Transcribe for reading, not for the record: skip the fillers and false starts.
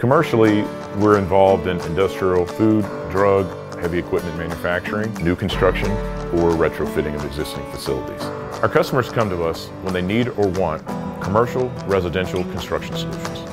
Commercially, we're involved in industrial, food, drug, heavy equipment manufacturing, new construction, or retrofitting of existing facilities. Our customers come to us when they need or want commercial, residential construction solutions.